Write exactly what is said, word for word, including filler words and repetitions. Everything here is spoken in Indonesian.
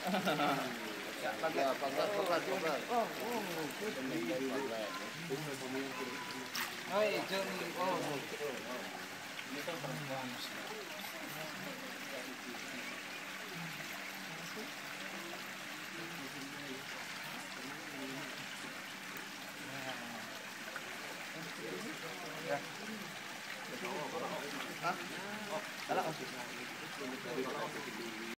Pagar, pagar, pagar, pagar. Oh, oh. Ay, Johnny. Oh, Ini kan perempuan. ya. Hah? Salah.